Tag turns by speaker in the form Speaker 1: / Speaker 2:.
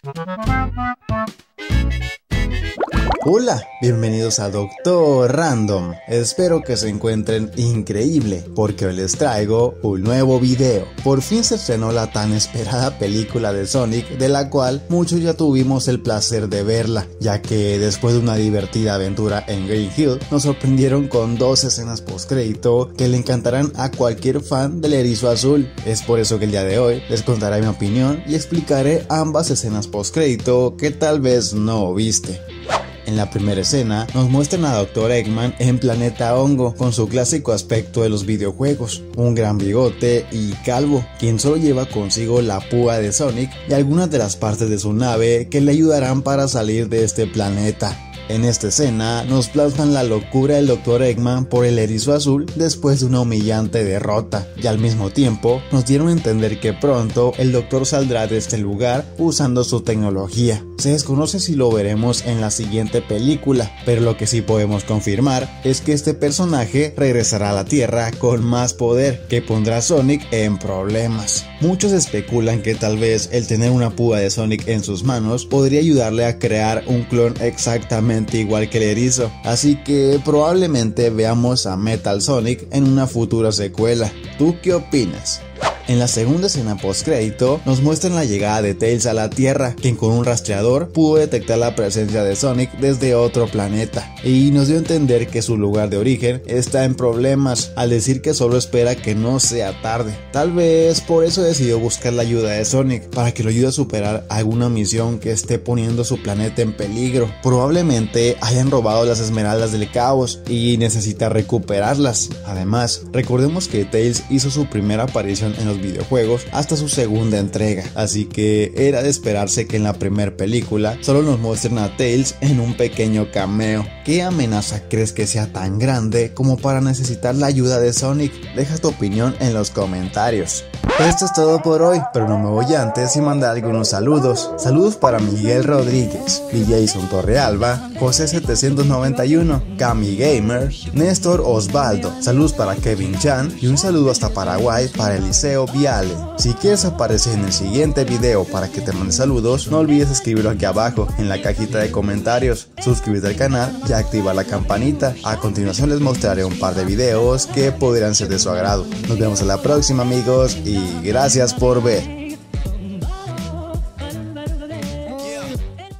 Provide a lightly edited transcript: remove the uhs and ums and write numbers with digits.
Speaker 1: Hola, bienvenidos a Doctor Random. Espero que se encuentren increíble, porque hoy les traigo un nuevo video. Por fin se estrenó la tan esperada película de Sonic, de la cual muchos ya tuvimos el placer de verla, ya que después de una divertida aventura en Green Hill, nos sorprendieron con dos escenas postcrédito que le encantarán a cualquier fan del Erizo Azul. Es por eso que el día de hoy les contaré mi opinión y explicaré ambas escenas postcrédito que tal vez no viste. En la primera escena nos muestran a Dr. Eggman en Planeta Hongo con su clásico aspecto de los videojuegos, un gran bigote y calvo, quien solo lleva consigo la púa de Sonic y algunas de las partes de su nave que le ayudarán para salir de este planeta. En esta escena nos plasman la locura del Dr. Eggman por el Erizo Azul después de una humillante derrota, y al mismo tiempo nos dieron a entender que pronto el Doctor saldrá de este lugar usando su tecnología. Se desconoce si lo veremos en la siguiente película, pero lo que sí podemos confirmar es que este personaje regresará a la Tierra con más poder que pondrá a Sonic en problemas. Muchos especulan que tal vez el tener una púa de Sonic en sus manos podría ayudarle a crear un clon exactamente igual que el erizo, así que probablemente veamos a Metal Sonic en una futura secuela. ¿Tú qué opinas? En la segunda escena postcrédito nos muestran la llegada de Tails a la Tierra, quien con un rastreador pudo detectar la presencia de Sonic desde otro planeta, y nos dio a entender que su lugar de origen está en problemas, al decir que solo espera que no sea tarde. Tal vez por eso decidió buscar la ayuda de Sonic, para que lo ayude a superar alguna misión que esté poniendo su planeta en peligro. Probablemente hayan robado las esmeraldas del caos y necesita recuperarlas. Además, recordemos que Tails hizo su primera aparición en los videojuegos hasta su segunda entrega, así que era de esperarse que en la primera película solo nos muestren a Tails en un pequeño cameo. ¿Qué amenaza crees que sea tan grande como para necesitar la ayuda de Sonic? Deja tu opinión en los comentarios. Esto es todo por hoy, pero no me voy antes sin mandar algunos saludos. Saludos para Miguel Rodríguez, Jason Torrealba, José 791, Cami Gamer, Néstor Osvaldo. Saludos para Kevin Chan y un saludo hasta Paraguay para Eliseo Viale. Si quieres aparecer en el siguiente video para que te mande saludos, no olvides escribirlo aquí abajo en la cajita de comentarios, suscribirte al canal y activar la campanita. A continuación les mostraré un par de videos que podrían ser de su agrado. Nos vemos en la próxima, amigos, y gracias por ver.